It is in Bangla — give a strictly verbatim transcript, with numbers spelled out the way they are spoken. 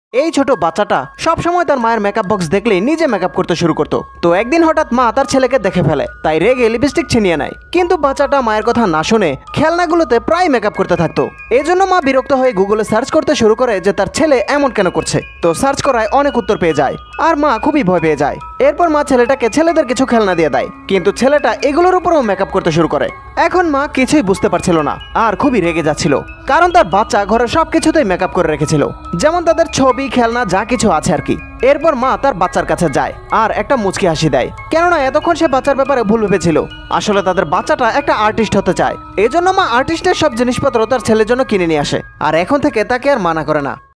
এই ছোট বাচ্চাটা সবসময় তার মায়ের মেকআপ বক্স দেখলেই নিজে মেকআপ করতে শুরু করতো। তো একদিন হঠাৎ মা তার ছেলেকে দেখে ফেলে, তাই রেগে লিপস্টিক ছিনিয়ে নেয়। কিন্তু বাচ্চাটা মায়ের কথা না শুনে খেলনাগুলোতে প্রায় মেকআপ করতে থাকতো। এই জন্য মা বিরক্ত হয়ে গুগলে সার্চ করতে শুরু করে যে তার ছেলে এমন কেন করছে। তো সার্চ করায় অনেক উত্তর পেয়ে যায়, আর মা খুবই ভয় পেয়ে যায়। এরপর মা ছেলেটাকে ছেলেদের কিছু খেলনা দিয়ে দেয়, কিন্তু ছেলেটা এগুলোর উপরেও মেকআপ করতে শুরু করে। এখন মা কিছুই বুঝতে পারছিল না, আর খুবই রেগে যাচ্ছিল, কারণ তার বাচ্চা ঘরের সবকিছুতেই মেকআপ করে রেখেছিল, যেমন তাদের ছবি, খেলনা, যা কিছু আছে আর কি। এরপর মা তার বাচ্চার কাছে যায় আর একটা মুচকি হাসি দেয়, কেননা এতক্ষণ সে বাচ্চার ব্যাপারে ভুল ভেবেছিল। আসলে তাদের বাচ্চাটা একটা আর্টিস্ট হতে চায়, এই জন্য মা আর্টিস্টের সব জিনিসপত্র তার ছেলের জন্য কিনে নিয়ে আসে, আর এখন থেকে তাকে আর মানা করে না।